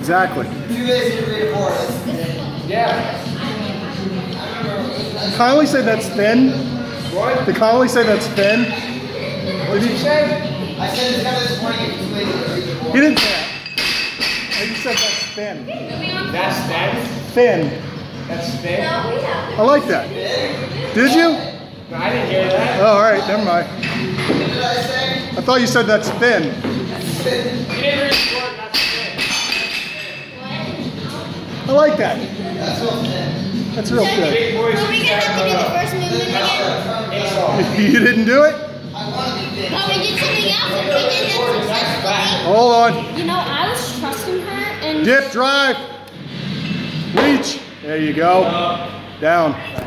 Exactly. 2 days to 3 to 4. Yeah. Did Connolly say that's thin? What? Did Connolly say that's thin? What did you say? I said it's coming this morning at 2 days to 3 to 4. He didn't say that. He said that's thin. That's thin? Thin. That's thin? I like that. Did you? No, I didn't hear that. Oh, all right, never mind. What did I say? I thought you said that's thin. You didn't read the word, that's thin. I like that. That's real thin. That's real good. Big boys Are we gonna have to do the first movement again? You didn't do it? I want to be thin. No, we did something else and we did it successfully. Hold on. You know, I was trusting her and Dip, drive. Reach. There you go. Down.